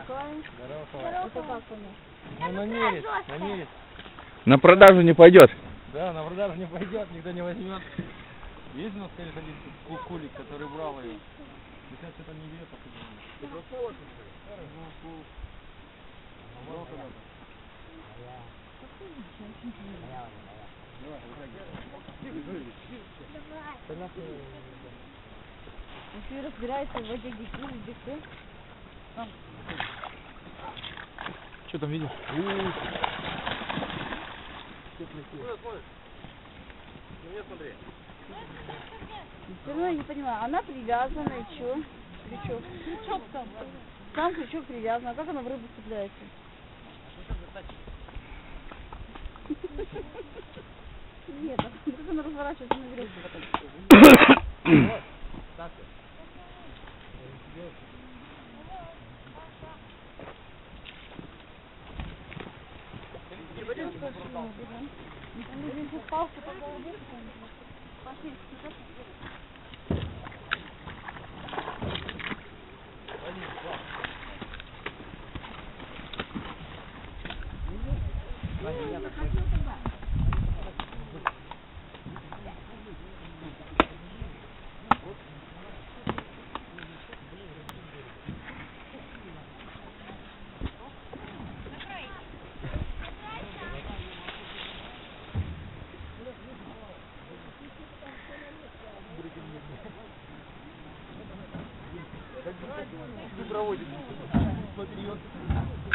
Здорово. Это как у них? Ну, намерит. На продажу не пойдет. Да, на продажу не пойдет, никто не возьмет. Есть у нас, конечно, один кулик, который брал ее. Сейчас что-то не берет, а ты говоришь. Если разбирается в воде детей, там. Что там видишь? Куда смотришь? Меня смотри. Все равно я не понимаю, она привязана и что? Крючок. Крючок там. Там крючок привязан, а как она в рыбу цепляется? Нет, как она разворачивается на веревке потом. Так. Палку такого нет. Пошли, Вы проводите. Смотри,